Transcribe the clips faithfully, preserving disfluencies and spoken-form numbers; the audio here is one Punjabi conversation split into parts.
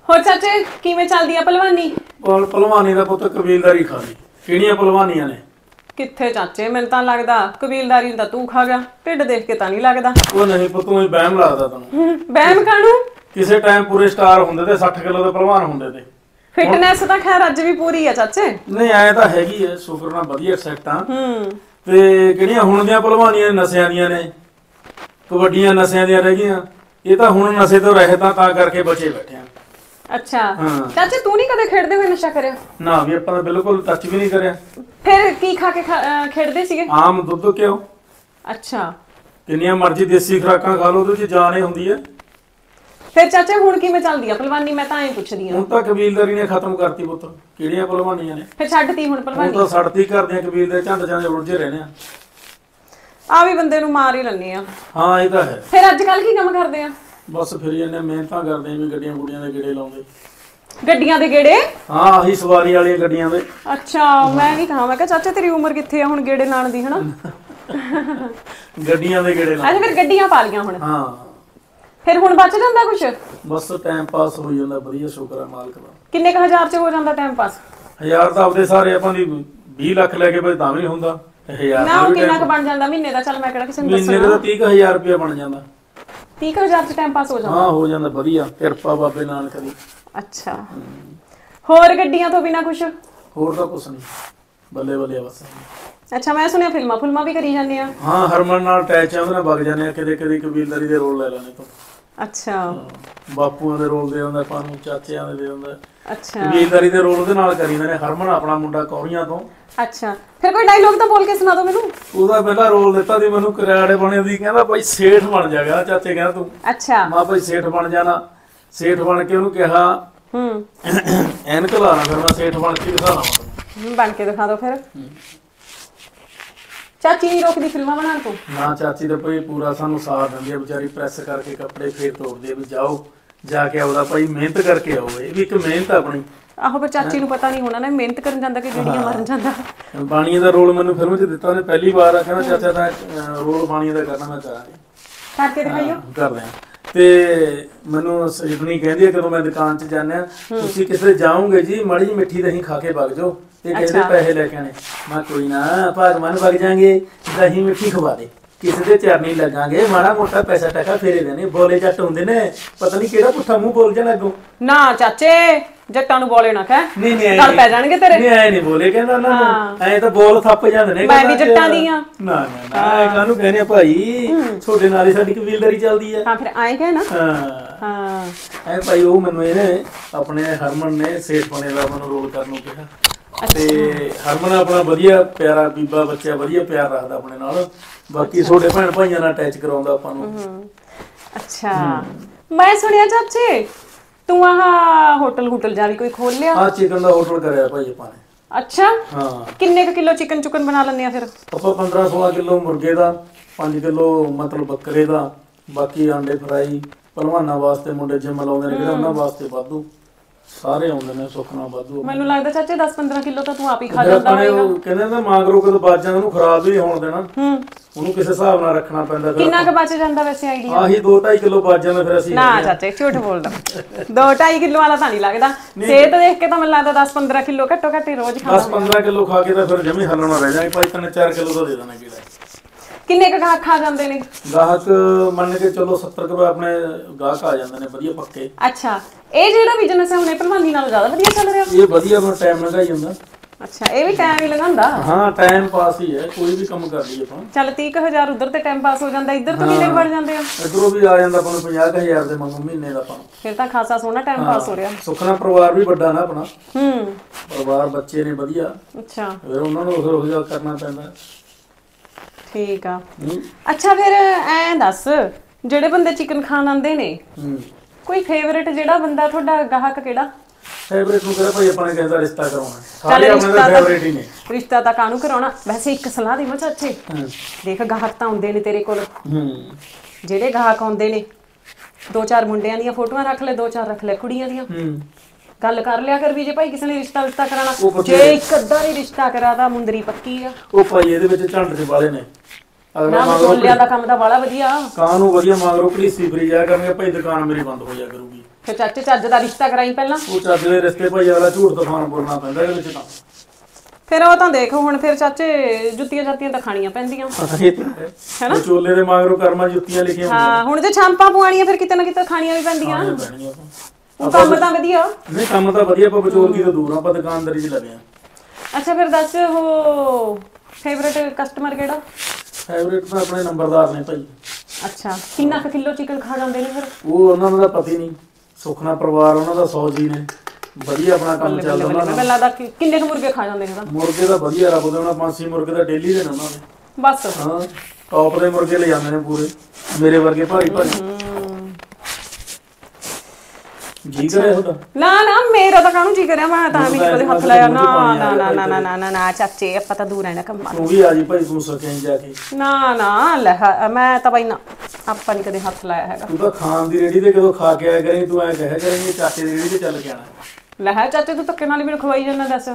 ਹੋਰ ਚਾਚੇ ਕਿਵੇਂ ਚੱਲਦੀ ਆ ਪਹਿਲਵਾਨੀ? ਪਹਿਲਵਾਨੀ ਦਾ ਪੁੱਤ ਕਬੀਲਦਾਰੀ ਖਾ ਲਈ। ਕਿਹੜੀਆਂ ਪਹਿਲਵਾਨੀਆਂ ਨੇ? ਕਿੱਥੇ ਚਾਚੇ, ਮੈਨੂੰ ਤਾਂ ਲੱਗਦਾ ਕਬੀਲਦਾਰੀ ਦਾ ਤੂੰ ਖਾ ਗਿਆ, ਢਿੱਡ ਦੇਖ ਕੇ ਤਾਂ ਨਹੀਂ ਲੱਗਦਾ। ਉਹ ਨਹੀਂ ਪੁੱਤ, ਉਹ ਵਹਿਮ ਲੱਗਦਾ ਤੈਨੂੰ। ਵਹਿਮ ਕਾਹਨੂੰ? ਕਿਸੇ ਟਾਈਮ ਪੂਰੇ ਸਟਾਰ ਹੁੰਦੇ ਤੇ ਸੱਠ ਕਿਲੋ ਦੇ ਪਹਿਲਵਾਨ ਹੁੰਦੇ ਤੇ। ਫਿਟਨੈਸ ਤਾਂ ਖੈਰ ਅੱਜ ਵੀ ਪੂਰੀ ਆ ਚਾਚੇ। ਨਹੀਂ ਐ ਤਾਂ ਹੈਗੀ ਐ, ਸ਼ੁਕਰ ਨਾਲ ਵਧੀਆ ਸੈੱਟ ਆ। ਹੂੰ ਤੇ ਕਿਹੜੀਆਂ ਹੁਣ ਦੀਆਂ ਪਹਿਲਵਾਨੀਆਂ ਨਸ਼ਿਆਂ ਦੀਆਂ ਨੇ, ਕਬੱਡੀਆਂ ਨਸ਼ਿਆਂ ਦੀਆਂ ਰਹਿ ਗਈਆਂ। ਇਹ ਤਾਂ ਹੁਣ ਨਸ਼ੇ ਤੋਂ ਰਹਿਤ ਤਾਂ ਤਾਂ ਕਰਕੇ ਬਚੇ ਬੈਠੇ ਆ। ਅੱਛਾ ਚਾਚੇ, ਤੂੰ ਨਹੀਂ ਕਦੇ ਖੇਡਦੇ ਹੋਏ ਨਸ਼ਾ ਕਰਿਆ? ਨਾ ਵੀ ਆਪਾਂ ਤਾਂ ਬਿਲਕੁਲ ਟੱਚ ਵੀ ਨਹੀਂ ਕਰਿਆ। ਫਿਰ ਕੀ ਖਾ ਕੇ ਖੇਡਦੇ ਸੀਗੇ? ਆਮ ਦੁੱਧ ਘਿਓ। ਅੱਛਾ, ਕਿੰਨੀਆਂ ਮਰਜ਼ੀ ਦੇਸੀ ਖੁਰਾਕਾਂ ਖਾ ਲਓ, ਉਹਦੇ ਚ ਜਾਨ ਹੀ ਹੁੰਦੀ ਹੈ। ਫਿਰ ਚਾਚੇ ਹੁਣ ਕਿਵੇਂ ਚੱਲਦੀ ਆ ਪਹਿਲਵਾਨੀ? ਮੈਂ ਤਾਂ ਐਂ ਪੁੱਛਦੀ ਆ। ਹੁਣ ਤਾਂ ਕਬੀਲਦਾਰੀ ਨੇ ਖਤਮ ਕਰਤੀ ਪੁੱਤ। ਕਿਹੜੀਆਂ ਪਹਿਲਵਾਨੀਆਂ ਨੇ? ਫਿਰ ਛੱਡਤੀ ਹੁਣ ਪਹਿਲਵਾਨੀ? ਹੁਣ ਤਾਂ ਛੱਡਤੀ, ਕਰਦੇ ਆ ਕਬੀਲ ਦੇ ਝੰਡ ਝੰਡ ਉਲਝੇ ਰਹਿੰਦੇ ਆ। ਆ ਵੀ ਬੰਦੇ ਨੂੰ ਮਾਰ ਹੀ ਲੈਂਦੇ ਆ। ਹਾਂ ਇਹ ਤਾਂ ਹੈ। ਫਿਰ ਅੱਜ ਕੱਲ ਕੀ ਕੰਮ ਕਰਦੇ ਆ? ਬਸ ਫਿਰ ਇਹਨੇ ਮਿਹਨਤਾਂ ਕਰਦੇ ਆ ਵੀ ਗੱਡੀਆਂ ਗੁੱਡੀਆਂ ਦੇ ਗੇੜੇ ਲਾਉਂਦੇ। ਗੱਡੀਆਂ ਦੇ ਗੇੜੇ? ਹਾਂ ਆਹੀ ਸਵਾਰੀ ਵਾਲੀਆਂ ਗੱਡੀਆਂ ਦੇ। ਅੱਛਾ, ਮੈਂ ਵੀ ਕਹਾਂ, ਮੈਂ ਕਿਹਾ ਚਾਚਾ ਤੇਰੀ ਉਮਰ ਕਿੱਥੇ ਆ ਹੁਣ ਗੇੜੇ ਲਾਣ ਦੀ, ਹਨਾ? ਗੱਡੀਆਂ ਦੇ ਗੇੜੇ ਲਾਉਂਦੇ। ਅੱਛਾ, ਫਿਰ ਗੱਡੀਆਂ ਪਾ ਲੀਆਂ ਹੁਣ? ਹਾਂ। ਫਿਰ ਹੁਣ ਬਚ ਜਾਂਦਾ ਕੁਛ? ਬਸ ਟਾਈਮ ਪਾਸ ਹੋ ਜਾਂਦਾ, ਵਧੀਆ ਸ਼ੁਕਰ ਹੈ ਮਾਲਕ ਦਾ। ਕਿੰਨੇ ਕ ਹਜ਼ਾਰ ਚ ਹੋ ਜਾਂਦਾ ਟਾਈਮ ਪਾਸ? ਹਜ਼ਾਰ ਤਾਂ ਆਪਦੇ ਸਾਰੇ ਆਪਾਂ ਦੀ ਵੀਹ ਲੱਖ ਲੈ ਕੇ ਬਈ ਤਾਂ ਵੀ ਹੁੰਦਾ। ਹਜ਼ਾਰ ਨਾ ਉਹ ਕਿੰਨਾ ਕ ਬਣ ਜਾਂਦਾ ਮਹੀਨੇ ਦਾ? ਚੱਲ ਮੈਂ ਕਿਹੜਾ ਕਿਸੇ ਨੂੰ ਦੱਸਣਾ। ਮਹੀਨੇ ਦਾ ਤੀਹ ਹਜ਼ਾਰ ਰੁਪਇਆ ਬਣ ਜਾਂਦਾ। ਤੀਹ ਹਜ਼ਾਰ ਚ ਟਾਈਮ ਪਾਸ ਹੋ ਜਾਂਦਾ? ਹਾਂ ਹੋ ਜਾਂਦਾ, ਵਧੀਆ ਕਿਰਪਾ ਬਾਬੇ ਨਾਨਕ ਦੀ। ਅੱਛਾ, ਹੋਰ ਗੱਡੀਆਂ ਤੋਂ ਬਿਨਾ ਕੁਛ ਹੋਰ ਤਾਂ ਕੁਛ ਨਹੀਂ, ਬੱਲੇ ਬੱਲੇ ਬਸ। ਅੱਛਾ, ਮੈਂ ਸੁਣਿਆ ਫਿਲਮਾਂ ਫੁਲਮਾਂ ਵੀ ਕਰੀ ਜਾਂਦੇ ਆ? ਹਾਂ ਹਰਮਨ ਨਾਲ ਅਟੈਚ ਆ, ਉਹਦੇ ਨਾਲ ਵਗ ਜਾਂਦੇ ਆ, ਕਦੇ ਕਦੇ ਕਬੀਲਦਾਰੀ ਦੇ ਰੋਲ ਲੈ ਲੈਣੇ ਤੋਂ। ਅੱਛਾ, ਬਾਪੂਆਂ ਦੇ ਰੋਲ ਦੇ ਦਿੰਦਾ ਆਪਾਂ ਨੂੰ, ਚਾਚਿਆਂ ਦੇ ਦੇ ਦਿੰਦਾ। ਅੱਛਾ, ਕਬੀਲਦਾਰੀ ਦੇ ਰੋਲ ਉਹਦੇ ਨਾਲ ਕਰੀ ਜਾਂਦੇ ਨੇ। ਹਰਮਨ ਆਪਣਾ ਮੁੰਡਾ ਕੌਰੀਆਂ ਤੋਂ। ਅੱਛਾ, ਫਿਰ ਕੋਈ ਡਾਇਲੋਗ ਤਾਂ ਬੋਲ ਕੇ ਸੁਣਾ ਦਿਓ ਮੈਨੂੰ। ਉਹਦਾ ਪਹਿਲਾ ਰੋਲ ਦਿੱਤਾ ਸੀ ਮੈਨੂੰ ਕਰਿਆੜੇ ਬਣੇ ਦੀ, ਕਹਿੰਦਾ ਭਾਈ ਸੇਠ ਬਣ ਜਾਗਾ ਚਾਚੇ, ਕਹਿੰਦਾ ਤੂੰ। ਅੱਛਾ, ਮਾਂ ਭਾਈ ਸੇਠ ਬਣ ਜਾਣਾ। ਸੇਠ ਬਣ ਕੇ ਉਹਨੂੰ ਕਿਹਾ ਹੂੰ ਐਨਕ ਲਾ ਲਾ, ਫਿਰ ਮੈਂ ਸੇਠ ਬਣ ਕੇ ਦਿਖਾਣਾ ਬਣ ਕੇ ਦਿਖਾ ਦਿਓ ਫਿਰ। ਚਾਚੀ ਨਹੀਂ ਰੋਕਦੀ ਫਿਲਮਾਂ ਬਣਾਉਣ ਤੋਂ? ਨਾ ਚਾਚੀ ਦਾ ਭਾਈ ਪੂਰਾ ਸਾਨੂੰ ਸਾਥ ਦਿੰਦੀ ਆ ਵਿਚਾਰੀ, ਪ੍ਰੈਸ ਕਰਕੇ ਕੱਪੜੇ ਫੇਰ ਤੋੜਦੀ ਆ ਵੀ ਜਾਓ ਜਾ ਕੇ ਆਉਦਾ ਭਾਈ, ਮਿਹਨਤ ਕਰਕੇ ਆਓ। ਇਹ ਵੀ ਇੱਕ ਮਿਹਨਤ ਆਪਣੀ। ਆਹੋ, ਪਰ ਚਾਚੀ ਨੂੰ ਪਤਾ ਨਹੀਂ ਹੋਣਾ ਨਾ ਮਿਹਨਤ ਕਰਨ ਜਾਂਦਾ ਕਿ ਜਿਹੜੀਆਂ ਮਰਨ ਜਾਂਦਾ। ਬਾਣੀਏ ਦਾ ਰੋਲ ਮੈਨੂੰ ਫਿਲਮ 'ਚ ਦਿੱਤਾ ਉਹਨੇ ਪਹਿਲੀ ਵਾਰ। ਆ ਕਹਿੰਦਾ ਚਾਚਾ ਤਾਂ ਰੋਲ ਬਾਣੀਏ ਦਾ ਕਰਨਾ, ਮੈਂ ਚਾਹਾਂਗੀ ਕਰਕੇ ਦਿਖਾਈਓ। ਕਰਦੇ ਆ। ਤੇ ਮੈਨੂੰ ਸਜਣੀ ਕਹਿੰਦੀ ਹੈ ਜਦੋਂ ਮੈਂ ਦੁਕਾਨ 'ਚ ਜਾਂਦੇ ਆ, ਤੁਸੀਂ ਕਿਸੇ ਜਾਓਗੇ ਜੀ ਮਾੜੀ ਜਿਹੀ ਮਿੱਠੀ ਦਹੀਂ ਖਾ ਕੇ ਵਗ ਜਾਓ ਤੇ ਕਹਿੰਦੇ ਪੈਸੇ ਲੈ ਕੇ ਆਣੇ। ਮੈਂ ਕੋਈ ਨਾ ਭਗਵਾਨ ਵਗ ਜਾਾਂਗੇ, ਦਹੀਂ ਮਿੱਠੀ ਖਵਾ ਦੇ, ਕਿਸੇ ਦੇ ਚਰਨੀ ਲੱਗਾਂਗੇ, ਮਾੜਾ ਮੋਟਾ ਪੈਸਾ ਟਕਾ ਫੇਰੇ ਦੇਣੇ। ਬੋਲੇ ਜੱਟ ਹੁੰਦੇ ਨੇ, ਪਤਾ ਨਹੀਂ ਕਿਹੜਾ ਪੁੱਠਾ ਮੂੰਹ ਬੋਲ ਜਾਣਾ ਅੱਗੋਂ। ਨਾ ਚਾਚੇ, ਜੱਟਾਂ ਨੂੰ ਬੋਲੇ ਨਾ ਕਹਿ, ਨਹੀਂ ਨਹੀਂ ਗੱਲ ਪੈ ਜਾਣਗੇ ਤੇਰੇ। ਨਹੀਂ ਐ ਨਹੀਂ ਬੋਲੇ ਕਹਿੰਦਾ ਨਾ, ਐ ਤਾਂ ਬੋਲ ਥੱਪ ਜਾਂਦੇ ਨੇ। ਮੈਂ ਵੀ ਜੱਟਾਂ ਦੀ ਆ। ਨਾ ਨਾ ਐ ਕਾਹਨੂੰ ਕਹਿੰਦੇ ਆ ਭਾਈ, ਤੁਹਾਡੇ ਨਾਲ ਹੀ ਸਾਡੀ ਕਬੀਲਦਾਰੀ ਚੱਲਦੀ ਆ। ਹਾਂ ਫਿਰ ਐਂ ਕਹੇ ਨਾ। ਹਾਂ ਹਾਂ ਐ ਭਾਈ, ਉਹ ਮੈਨੂੰ ਇਹਨੇ ਆਪਣੇ ਹਰਮਨ ਨੇ ਸੇਠ ਬਣੇ ਦਾ ਮੈਨੂੰ ਰੋਲ ਕਰਨ ਨੂੰ ਕਿਹਾ। ਤੇ ਹਰਮਨ ਆਪਣਾ ਵਧੀਆ ਪਿਆਰਾ ਬੀਬਾ ਬੱਚਾ, ਵਧੀਆ ਪਿਆਰ ਰੱਖਦਾ ਆਪਣੇ ਨਾਲ। ਬਾਕੀ ਛੋਟੇ ਭੈਣ ਭਾਈਆਂ ਨਾਲ ਅਟੈਚ ਕਰਾਉਂਦਾ ਆਪਾਂ ਨੂੰ। ਅੱਛਾ, ਮੈਂ ਸੁਣਿਆ ਚਾਚੇ ਤੂੰ ਆਹ ਹੋਟਲ ਹੋਟਲ ਜਾ ਵੀ ਕੋਈ ਖੋਲ ਲਿਆ? ਹਾਂ, ਚਿਕਨ ਦਾ ਹੋਟਲ ਕਰਿਆ ਭਾਈ ਆਪਾਂ ਨੇ। ਅੱਛਾ, ਹਾਂ। ਕਿੰਨੇ ਕ ਕਿਲੋ ਚਿਕਨ ਚੁਕਨ ਬਣਾ ਲੈਂਦੇ ਆ ਫਿਰ? ਆਪਾਂ ਪੰਦਰਾਂ ਸੋਲਾਂ ਕਿਲੋ ਮੁਰਗੇ ਦਾ, ਪੰਜ ਕਿਲੋ ਮਤਲਬ ਬੱਕਰੇ ਦਾ, ਬਾਕੀ ਆਂਡੇ ਫਰਾਈ। ਪਹਿਲਵਾਨਾਂ ਵਾਸਤੇ, ਮੁੰਡੇ ਜਿਮ ਲਾਉਂਦੇ ਨੇ ਜਿਹੜੇ ਉਹਨਾਂ ਵਾਸਤੇ ਵਾਧੂ, ਸਾਰੇ ਆਉਂਦੇ ਨੇ ਸੁੱਖ ਨਾਲ ਵਾਧੂ। ਮੈਨੂੰ ਲੱਗਦਾ ਚਾਚੇ ਦਸ ਪੰਦਰਾਂ ਕਿਲੋ ਤਾਂ ਤੂੰ ਆਪ ਹੀ ਖਾ ਜਾਂਦਾ ਹੋਵੇਗਾ। ਕਹਿੰਦੇ ਨਾ ਮਾਗਰੋ ਕਦੋਂ ਬਚ ਜਾਂਦਾ, ਉਹਨੂੰ ਖਰਾਬ ਵੀ ਹੋਣ ਦੇਣਾ। ਹੂੰ, ਉਹਨੂੰ ਕਿਸੇ ਹਿਸਾਬ ਨਾਲ ਰੱਖਣਾ ਪੈਂਦਾ। ਕਿੰਨਾ ਕ ਬਚ ਜਾਂਦਾ ਵੈਸੇ ਆਈਡੀਆ? ਆਹੀ ਦੋ ਢਾਈ ਕਿਲੋ ਬਚ ਜਾਂਦਾ ਫਿਰ ਅਸੀਂ। ਨਾ ਚਾਚੇ ਝੂਠ ਬੋਲਦਾ, ਦੋ ਢਾਈ ਕਿਲੋ ਵਾਲਾ ਤਾਂ ਨਹੀਂ ਲੱਗਦਾ। ਸਿਹਤ ਦੇਖ ਕੇ ਤਾਂ ਮੈਨੂੰ ਲੱਗਦਾ ਦਸ ਪੰਦਰਾਂ ਕਿਲੋ ਘੱਟੋ ਘੱਟ ਹੀ ਰੋਜ਼ ਖਾਂਦਾ। ਦਸ ਪੰਦਰਾਂ ਕਿਲੋ ਖਾ ਕੇ ਤਾਂ ਫਿਰ ਜਮੀ ਹੱਲਣਾ ਰਹਿ ਜਾਏ ਭਾਈ। ਤਿੰਨ ਚਾਰ ਕਿਲੋ ਦਾ ਦੇ ਦੇਣਾ ਕਿਹੜਾ। ਕਿੰਨੇ ਕ ਗਾਹਕ ਖਾ ਜਾਂਦੇ ਨੇ? ਗਾਹਕ ਮੰਨ ਕੇ ਚਲੋ ਸੱਤਰ ਕੁ ਆਪਣੇ ਗਾਹਕ ਆ ਜਾਂਦੇ ਨੇ ਵਧੀਆ ਪੱਕੇ। ਅੱਛਾ, ਇਹ ਜਿਹੜਾ ਬਿਜ਼ਨਸ ਹੈ ਹੁਣੇ ਪਹਿਲਵਾਨੀ ਨਾਲੋਂ ਜ਼ਿਆਦਾ ਵਧੀਆ ਚੱਲ ਰਿਹਾ? ਇਹ ਵਧੀਆ, ਪਰ ਟਾਈਮ ਲੰਘਾਈ ਹੁੰਦਾ। ਅੱਛਾ, ਇਹ ਵੀ ਟਾਈਮ ਹੀ ਲਗਾਉਂਦਾ? ਹਾਂ, ਟਾਈਮ ਪਾਸ ਹੀ ਹੈ, ਕੋਈ ਵੀ ਕੰਮ ਕਰ ਲਈਏ ਆਪਾਂ। ਚੱਲ ਤੀਹ ਕੁ ਹਜ਼ਾਰ ਉਧਰ ਤੇ ਟਾਈਮ ਪਾਸ ਹੋ ਜਾਂਦਾ, ਇੱਧਰ ਤੋਂ ਕਿੰਨੇ ਬਣ ਜਾਂਦੇ ਆ? ਇਧਰੋਂ ਵੀ ਆ ਜਾਂਦਾ ਆਪਾਂ ਨੂੰ ਪੰਜਾਹ ਕੁ ਹਜ਼ਾਰ ਦੇ ਮੰਗੋ ਮਹੀਨੇ ਦਾ ਆਪਾਂ ਨੂੰ। ਫਿਰ ਤਾਂ ਖਾਸਾ ਸੋਹਣਾ ਟਾਈਮ ਪਾਸ ਹੋ ਰਿਹਾ। ਸੁਖਨਾ ਪਰਿਵਾਰ ਵੀ ਵੱਡਾ ਨਾ ਆਪਣਾ। ਹੂੰ, ਪਰਿਵਾਰ ਬੱਚੇ ਨੇ ਵਧੀਆ, ਅੱਛਾ ਫਿਰ ਉਹਨਾਂ ਨੂੰ ਉਹ ਜਿਹਾ ਕਰਨਾ ਪੈਂਦਾ। ਠੀਕ ਆ। ਅੱਛਾ, ਫਿਰ ਐਂ ਦੱਸ, ਜਿਹੜੇ ਬੰਦੇ ਚਿਕਨ ਖਾਣ ਆਉਂਦੇ ਨੇ, ਕੋਈ ਫੇਵਰੇਟ ਜਿਹੜਾ ਬੰਦਾ ਤੁਹਾਡਾ ਗਾਹਕ ਕਿਹੜਾ? ਫੇਵਰੇਟ ਨੂੰ ਕਿਹੜਾ ਭਾਈ ਆਪਾਂ ਨੇ ਕਹਿੰਦਾ ਰਿਸ਼ਤਾ ਕਰਾਉਣਾ, ਸਾਰੇ ਆਪਣੇ ਦਾ ਫੇਵਰੇਟ ਹੀ ਨੇ। ਰਿਸ਼ਤਾ ਤਾਂ ਕਾਹਨੂੰ ਕਰਾਉਣਾ? ਵੈਸੇ ਇੱਕ ਸਲਾਹ ਦੇਵਾਂ ਚਾਚੇ, ਦੇਖ ਗਾਹਕ ਤਾਂ ਆਉਂਦੇ ਨੇ ਤੇਰੇ ਕੋਲ, ਜਿਹੜੇ ਗਾਹਕ ਆਉਂਦੇ ਨੇ ਦੋ ਚਾਰ ਮੁੰਡਿਆਂ ਦੀਆਂ ਫੋਟੋਆਂ ਰੱਖ ਲੈ, ਦੋ ਚਾਰ ਰੱਖ ਲੈ ਕੁੜੀਆਂ ਦੀਆਂ। ਗੱਲ ਕਰ ਲਿਆ ਕਰ ਵੀ ਜੇ ਭਾਈ ਕਿਸੇ ਨੇ ਰਿਸ਼ਤਾ ਰਿਸ਼ਤਾ ਕਰਾਉਣਾ, ਜੇ ਇੱਕ ਅੱਧਾ ਹੀ ਰਿਸ਼ਤਾ ਕਰਾਦਾ ਮੁੰਦਰੀ ਪੱਕੀ ਆ। ਉਹ ਭਾਈ ਇਹਦੇ ਵਿੱਚ ਝੰਡ ਦੇ ਵਾਲੇ ਨੇ। ਨਾ ਮਸੋਲਿਆਂ ਦਾ ਕੰਮ ਤਾਂ ਬੜਾ ਵਧੀਆ। ਕਾਂ ਨੂੰ ਵਧੀਆ ਮੰਗ ਰੋ ਘੜੀਸੀ ਫਰੀ ਜਾਇਆ ਕਰਨਗੇ ਭਾਈ, ਦੁਕਾਨ ਮੇਰੀ ਬੰਦ ਹੋ ਜਾ ਕਰੂਗੀ। ਫਿਰ ਚਾਚੇ ਚੱਜ ਦਾ ਰਿਸ਼ਤਾ ਕਰਾਈ ਪਹਿਲਾਂ। ਉਹ ਚੱਜ ਦੇ ਰਿਸ਼ਤੇ ਭਾਈ ਵਾਲਾ ਝੂਠ ਤੂਫਾਨ ਬੋਲਣਾ ਪੈਂਦਾ ਇਹਦੇ ਵਿੱਚ ਤਾਂ। ਫਿਰ ਉਹ ਤਾਂ ਦੇਖ ਹੁਣ ਫਿਰ ਚਾਚੇ ਜੁੱਤੀਆਂ ਜਾਤੀਆਂ ਤਾਂ ਖਾਣੀਆਂ ਪੈਂਦੀਆਂ ਹੈਨਾ। ਚੋਲੇ ਦੇ ਮਗਰੋਂ ਕਰਮਾਂ ਜੁੱਤੀਆਂ ਲਿਖੀਆਂ ਹੁੰਦੀਆਂ। ਹਾਂ ਹੁਣ ਜੇ ਛਾਂਪਾਂ ਪਵਾਣੀਆਂ ਫਿਰ ਕਿਤੇ ਨਾ ਕਿਤੇ ਖਾਣੀਆਂ ਵੀ ਪੈਂਦੀਆਂ। ਉਹ ਕੰਮ ਤਾਂ ਵਧੀਆ। ਨਹੀਂ ਕੰਮ ਤਾਂ ਵਧੀਆ, ਆਪਾਂ ਵਿਚੋਲਗੀ ਤੋਂ ਦੂਰ ਆ, ਆਪਾਂ ਦੁਕਾਨਦਾਰੀ 'ਚ ਲੱਗੇ ਆ। ਅੱਛਾ ਫਿਰ ਦੱਸ ਉਹ ਫੇਵਰੇਟ ਕਸਟਮਰ ਕਿਹੜਾ? ਫੇਵਰੇਟ ਤਾਂ ਆਪਣੇ ਨੰਬਰਦਾਰ ਨੇ ਭਾਈ। ਅੱਛਾ ਕਿੰਨਾ ਕੁ ਕਿਲੋ ਚਿਕਨ ਖਾ ਜਾਂਦੇ ਨੇ ਫਿਰ? ਉਹ ਉਹਨਾਂ ਦਾ ਪਤਾ ਹੀ ਨਹੀਂ। ਸੁਖਨਾ ਪਰਿਵਾਰ ਉਹਨਾਂ ਦਾ ਸੌ ਜੀ ਨੇ, ਵਧੀਆ ਆਪਣਾ ਕੰਮ ਚੱਲਦਾ ਉਹਨਾਂ ਦਾ। ਮੈਨੂੰ ਲੱਗਦਾ ਕਿ ਕਿੰਨੇ ਕੁ ਮੁਰਗੇ ਖਾ ਜਾਂਦੇ ਨੇ ਤਾਂ? ਮੁਰਗੇ ਤਾਂ ਵਧੀਆ ਰੱਬ ਦੇ ਉਹਨਾਂ ਪੰਜ ਛੇ ਮੁਰਗੇ ਤਾਂ ਡੇਲੀ ਦੇ ਨੇ ਉਹਨਾਂ ਦੇ ਬਸ। ਹਾਂ ਟੌਪ ਦੇ ਮੁਰਗੇ ਲੈ ਜਾਂਦੇ ਨੇ ਪੂਰੇ, ਮੇਰੇ ਵਰਗੇ ਭਾਰੀ ਭਾਰੀ। ਜੀ ਕਰਿਆ ਤੁਹਾਡਾ? ਨਾ ਨਾ ਮੇਰਾ ਤਾਂ ਕਾਹਨੂੰ ਜੀ ਕਰਿਆ, ਮੈਂ ਤਾਂ ਵੀ ਕਦੇ ਹੱਥ ਲਾਇਆ ਨਾ ਨਾ ਨਾ ਨਾ ਨਾ ਨਾ ਨਾ ਚਾਚੇ ਆਪਾਂ ਤਾਂ ਦੂਰ ਰਹਿਣਾ ਕੰਮਾਂ। ਤੂੰ ਵੀ ਆ ਜੀ ਭਾਈ, ਤੂੰ ਸਕਿਆ ਜਾ ਕੇ। ਨਾ ਨਾ ਲੈ ਮੈਂ ਤਾਂ ਬਾਈ ਨਾ ਆਪਾਂ ਨਹੀਂ ਕਦੇ ਹੱਥ ਲਾਇਆ ਹੈਗਾ। ਤੂੰ ਤਾਂ ਖਾਣ ਦੀ ਰੇੜੀ ਤੇ ਕਦੋਂ ਖਾ ਕੇ ਆਇਆ ਕਰੀ, ਤੂੰ ਐ ਕਹਿਆ ਕਰਾਂਗੇ ਚਾਚੇ ਦੀ ਰੇੜੀ ਤੇ ਚੱਲ ਕੇ ਆਣਾ। ਲੈ ਚਾਚੇ ਤੂੰ ਧੱਕੇ ਨਾਲ ਹੀ ਮੈਨੂੰ ਖਵਾਈ ਜਾਂਦਾ ਦੱਸ।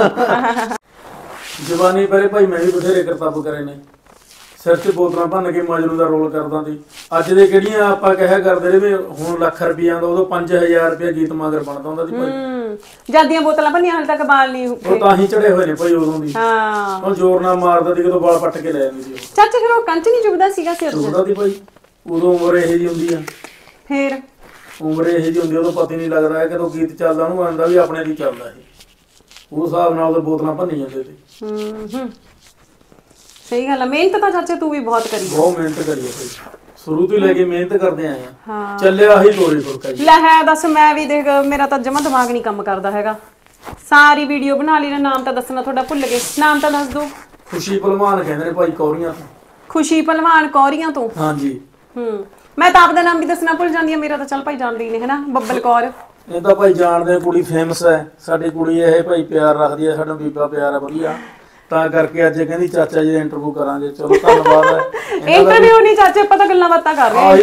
ਜਵਾਨੀ ਪਰੇ ਭਾਈ ਮੈਂ ਵੀ ਬਥੇਰੇ ਕਰਤੱਵ ਕਰੇ ਨੇ, ਸਿਰ 'ਚ ਬੋਤਲਾਂ ਭੰਨ ਕੇ ਮਜਨੂ ਦਾ ਰੋਲ ਕਰਦਾ ਸੀ। ਅੱਜ ਦੇ ਕਿਹੜੀਆਂ ਆਪਾਂ ਕਹਿਆ ਕਰਦੇ ਰਹੇ ਵੀ ਹੁਣ ਲੱਖ ਰੁਪਈਆ ਦਾ ਉਦੋਂ ਪੰਜ ਹਜ਼ਾਰ ਰੁਪਇਆ ਗੀਤ ਮਗਰ ਬਣਦਾ ਹੁੰਦਾ ਸੀ ਭਾਈ। ਹੂੰ ਜਾਂਦੀਆਂ ਬੋਤਲਾਂ ਭੰਨੀਆਂ ਹਾਲੇ ਤੱਕ ਬਾਲ ਨਹੀਂ ਉਹ ਤਾਂ ਹੀ ਚੜੇ ਹੋਏ ਨੇ ਭਾਈ ਉਦੋਂ ਦੀ। ਹਾਂ ਉਹ ਜ਼ੋਰ ਨਾਲ ਮਾਰਦਾ ਸੀ ਕਦੋਂ ਵਾਲ ਪੱਟ ਕੇ ਲੈ ਜਾਂਦੀ ਸੀ। ਚਾਚੇ ਫਿਰ ਉਹ ਕੰਚ ਨਹੀਂ ਚੁਭਦਾ ਸੀਗਾ ਸਿਰ 'ਚ? ਚੁਭਦਾ ਸੀ ਭਾਈ, ਉਦੋਂ ਉਮਰ ਇਹੋ ਜਿਹੀ ਹੁੰਦੀ ਆ। ਫਿਰ ਉਮਰ ਇਹੋ ਜਿਹੀ ਹੁੰਦੀ ਉਦੋਂ ਪਤਾ ਨਹੀਂ ਲੱਗਦਾ ਹੈ ਕਦੋਂ ਗੀਤ ਚੱਲਦਾ ਉਹਨੂੰ ਆਉਂਦਾ ਵੀ ਆਪਣੇ ਦੀ ਚੱਲਦਾ ਇਹ। ਉਸ ਹਿਸਾਬ ਨਾਲ ਉਹ ਬੋਤਲਾਂ ਭੰਨੀ ਜਾਂਦੇ ਸੀ। ਹੂੰ ਹੂੰ ਸਹੀ ਗੱਲ ਆ। ਮਿਹਨਤ ਤਾਂ ਚਾਚੇ ਤੂੰ ਵੀ ਬਹੁਤ ਕਰੀ। ਬਹੁਤ ਮਿਹਨਤ ਕਰੀ ਹੈ ਭਾਈ, ਸ਼ੁਰੂ ਤੋਂ ਲੈ ਕੇ ਮਿਹਨਤ ਕਰਦੇ ਆਏ ਆ। ਹਾਂ ਚੱਲਿਆ ਹੀ ਤੋਰੇ ਫੁਰਕਾ ਜੀ। ਲੈ ਹੈ ਦੱਸ ਮੈਂ ਵੀ ਦੇਖ ਮੇਰਾ ਤਾਂ ਜਮਾ ਦਿਮਾਗ ਨਹੀਂ ਕੰਮ ਕਰਦਾ ਹੈਗਾ। ਸਾਰੀ ਵੀਡੀਓ ਬਣਾ ਲਈ ਨਾ, ਨਾਮ ਤਾਂ ਦੱਸਣਾ ਤੁਹਾਡਾ ਭੁੱਲ ਗਏ। ਨਾਮ ਤਾਂ ਦੱਸ ਦੋ। ਖੁਸ਼ੀ ਭਲਵਾਨ ਕਹਿੰਦੇ ਨੇ ਭਾਈ ਕੌਰੀਆਂ ਤੋਂ। ਖੁਸ਼ੀ ਭਲਵਾਨ ਕੌਰੀਆਂ ਤੋਂ? ਹਾਂਜੀ। ਹੂੰ ਮੈਂ ਤਾਂ ਆਪਦਾ ਨਾਮ ਵੀ ਦੱਸਣਾ ਭੁੱਲ ਜਾਂਦੀ ਆ। ਮੇਰਾ ਤਾਂ ਚੱਲ ਭਾਈ ਜਾਣਦੇ ਨੇ ਹਨਾ, ਬੱਬਲ ਕੌਰ। ਇਹ ਤਾਂ ਭਾਈ ਜਾਣਦੇ ਆ, ਕੁੜੀ ਫੇਮਸ ਹੈ ਸਾਡੀ ਕੁੜੀ। ਇਹ ਭਾਈ ਪਿਆਰ ਰੱਖਦੀ ਹੈ, ਸਾਡਾ ਬੀਬਾ ਪਿਆਰ ਹੈ ਵਧੀਆ, ਤਾਂ ਕਰਕੇ ਅੱਜ ਕਹਿੰਦੀ ਚਾਚਾ ਜੀ ਦਾ ਇੰਟਰਵਿਊ ਕਰਾਂਗੇ। ਚਲੋ ਧੰਨਵਾਦ ਹੈ। ਇੰਟਰਵਿਊ ਨਹੀਂ ਚਾਚੇ ਆਪਾਂ ਤਾਂ ਗੱਲਾਂ ਬਾਤਾਂ ਕਰ ਰਹੇ ਹਾਂ।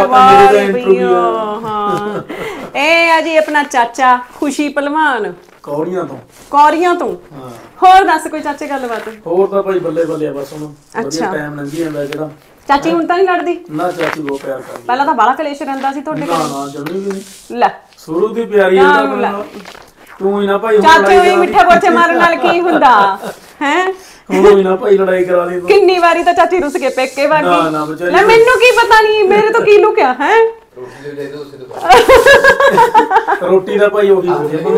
ਹਾਂ ਇਹ ਆ ਜੀ ਆਪਣਾ ਚਾਚਾ ਖੁਸ਼ੀ ਭਲਵਾਨ ਕੌਰੀਆਂ ਤੋਂ। ਕੌਰੀਆਂ ਤੋਂ? ਹਾਂ ਹੋਰ ਦੱਸ ਕੋਈ ਚਾਚੇ ਗੱਲਬਾਤ? ਹੋਰ ਤਾਂ ਭਾਈ ਬੱਲੇ ਬੱਲੇ ਬਸ ਹੁਣ ਵਧੀਆ ਟਾਈਮ ਲੰਘੀ ਜਾਂਦਾ ਜਿਹੜਾ। ਚਾਚੀ ਹੁਣ ਤਾਂ ਨਹੀਂ ਲੜਦੀ? ਨਾ ਚਾਚੀ ਬਹੁਤ ਪਿਆਰ ਕਰਦੀ। ਪਹਿਲਾਂ ਤਾਂ ਬਾਲਾ ਕਲੇਸ਼ ਰਹਿੰਦਾ ਸੀ ਤੁਹਾਡੇ ਕੋਲ। ਨਾ ਜਮੀ ਵੀ ਨਹੀਂ। ਲੈ ਸ਼ੁਰੂ ਦੀ ਪਿਆਰੀ ਹੈ ਤੂੰ ਹੀ ਨਾ ਭਾਈ। ਚਾਚੇ ਹੋਈ ਮਿੱਠੇ ਪੋਚੇ ਮਾਰਨ ਨਾਲ ਕੀ ਹੁੰਦਾ ਹੈ? ਹੁਣ ਹੀ ਨਾ ਭਾਈ ਲੜਾਈ ਕਰਾ ਲਈ ਤੂੰ। ਕਿੰਨੀ ਵਾਰੀ ਤਾਂ ਚਾਚੀ ਰੁੱਸ ਕੇ ਪੇਕੇ ਵਾਗੀ। ਨਾ ਨਾ ਵਿਚਾਰੀ ਲੈ ਮੈਨੂੰ ਕੀ ਪਤਾ ਨਹੀਂ, ਮੇਰੇ ਤੋਂ ਕੀ ਲੁਕਿਆ ਹੈ? ਰੋਟੀ ਦੇ ਦੋ ਉਸੇ ਤੋਂ ਰੋਟੀ ਦਾ ਭਾਈ ਉਹੀ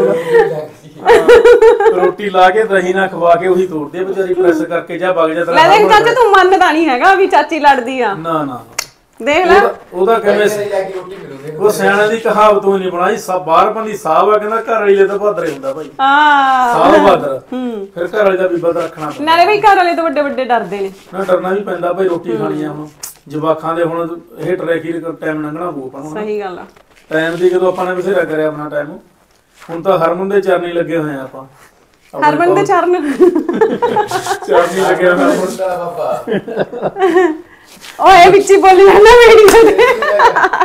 ਰੋਟੀ ਲਾ ਕੇ ਦਹੀਂ ਨਾ ਖਵਾ ਕੇ ਉਹੀ ਤੋੜਦੇ ਵਿਚਾਰੀ, ਪ੍ਰੈਸ ਕਰਕੇ ਜਾ ਵਗ ਜਾ। ਲੈ ਦੇਖ ਚਾਚਾ ਤੂੰ ਮੰਨਦਾ ਨਹੀਂ ਹੈਗਾ ਵੀ ਚਾਚੀ ਲੜਦੀ ਆ। ਨਾ ਨਾ ਦੇਖ ਲੈ ਉਹਦਾ ਕਿਵੇਂ ਉਹ ਸਿਆਣੇ ਦੀ ਕਹਾਵਤ ਉਹ ਨਹੀਂ ਬਣਾਈ। ਸਭ ਬਾਹਰ ਬੰਦੀ ਸਾਹਬ ਆ ਕਹਿੰਦਾ ਘਰ ਵਾਲੇ ਤਾਂ ਭਾਦਰੇ ਹੁੰਦਾ ਭਾਈ। ਹਾਂ ਸਾਹਬ ਭਾਦਰ। ਫਿਰ ਘਰ ਵਾਲੇ ਦਾ ਬੀਬਾ ਤਾਂ ਰੱਖਣਾ ਪੈਂਦਾ। ਨਾਲੇ ਵੀ ਘਰ ਵਾਲੇ ਤੋਂ ਵੱਡੇ ਵੱਡੇ ਡਰਦੇ ਨੇ। ਨਾ ਡਰਨਾ ਵੀ ਪੈਂਦਾ ਭਾਈ, ਰੋਟੀ ਖਾਣੀ ਆ ਹੁਣ ਜਵਾਖਾਂ ਦੇ। ਹੁਣ ਇਹ ਟਰੈਕੀ ਟਾਈਮ ਲੰਘਣਾ ਪਊ ਆਪਾਂ ਨੂੰ। ਸਹੀ ਗੱਲ ਆ। ਟਾਈਮ ਦੀ ਕਦੋਂ ਆਪਾਂ ਨੇ ਬਥੇਰਾ ਕਰਿਆ ਆਪਣਾ ਟਾਈਮ। ਹੁਣ ਤਾਂ ਹਰਮਨ ਦੇ ਚਰਨੀ ਲੱਗੇ ਹੋਏ ਆ ਆਪਾਂ। ਹਰਮਨ ਦੇ ਚਰਨ ਚਰਨੀ ਲੱਗੇ ਹੋਏ ਬਾਬਾ ਓਏ ਵਿੱਚ ਹੀ ਬੋਲੀ ਜਾਂਦਾ ਵੀਡੀਓ ਦੇ।